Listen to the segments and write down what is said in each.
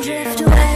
drift away.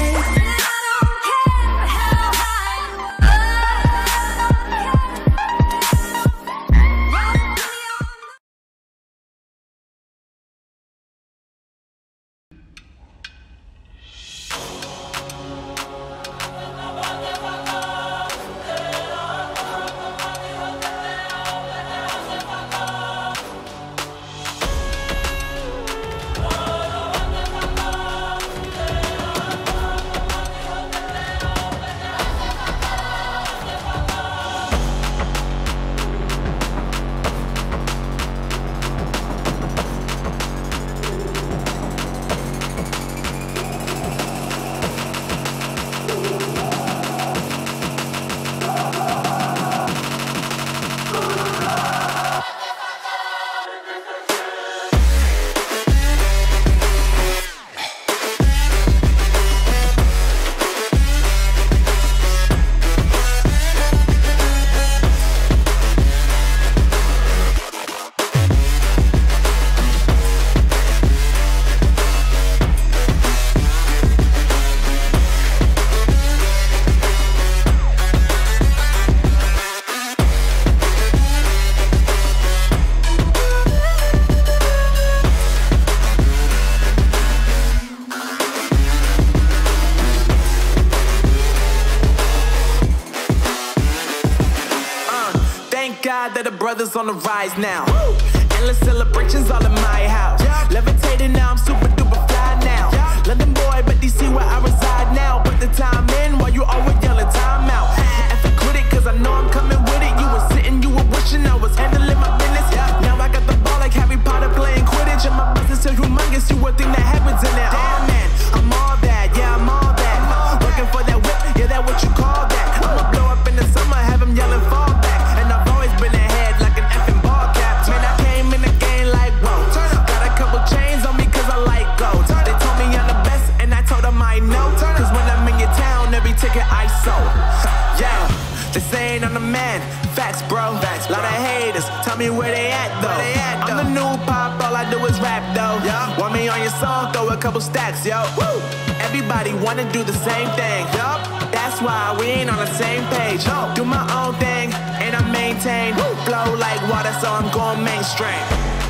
That the brothers on the rise now. Woo! Endless celebrations all in my house. Yeah. Levitating now, I'm super duper fly now. Yeah. London boy, but DC where I reside now. Put the time in while you always yelling time out. And for quit it, cause I know I'm coming with it. You were sitting, you were wishing I was handling my business. Yeah. Now I got the ball like Harry Potter playing Quidditch. And my business so humongous, you would think that happens in there. Damn man, I'm all that, yeah, I'm all that. Looking for that whip, yeah, that what you call that. I'ma blow up in the summer, have them yelling fall back. And I've always been ahead like an effing ball cap. Man, I came in the game like, whoa. Got a couple chains on me cause I like gold. They told me I'm the best and I told them I know. Cause when I'm in your town, every ticket I sold. Yeah, they saying I'm the man. Facts, bro. Lot of haters, tell me where they at though. I'm the new pop, all I do is rap though. Want me on your song, throw a couple stacks, yo. Woo! Everybody wanna do the same thing. That's why we ain't on the same page. Do my own thing and I maintain. Flow like water, so I'm going mainstream.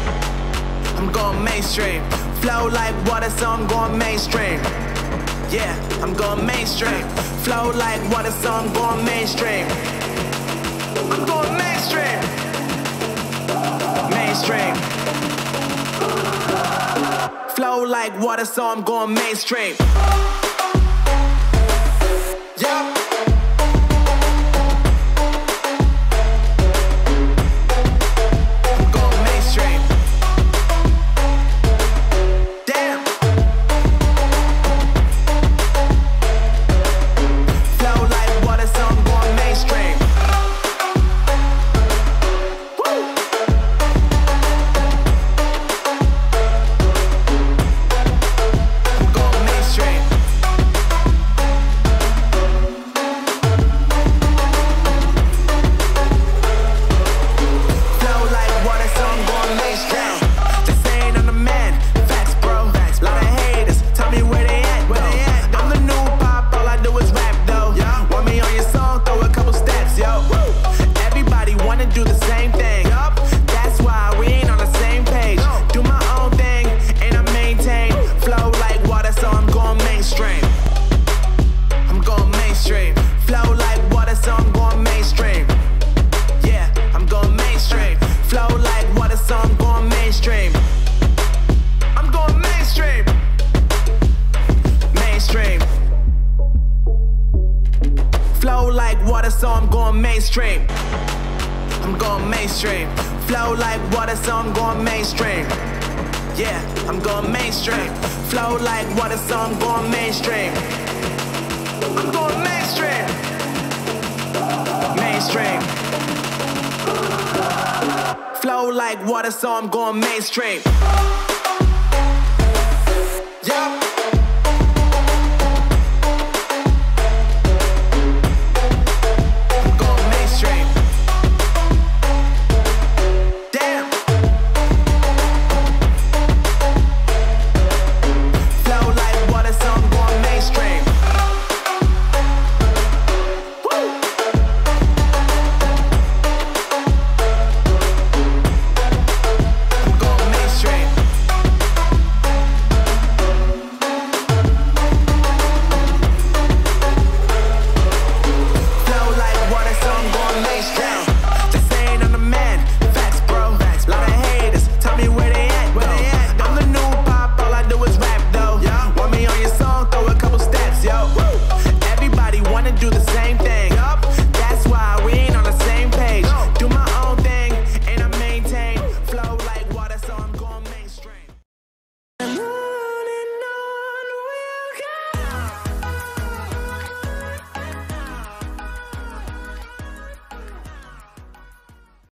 I'm going mainstream. Flow like water, so I'm going mainstream. Yeah, I'm going mainstream. Flow like water, so I'm going mainstream. I'm going mainstream. Mainstream. Flow like water, so I'm going mainstream. Yeah. Mainstream. I'm going mainstream. Flow like water, so I'm going mainstream. Yeah, I'm going mainstream. Flow like water, so I'm going mainstream. I'm going mainstream. Mainstream. Flow like water, so I'm going mainstream.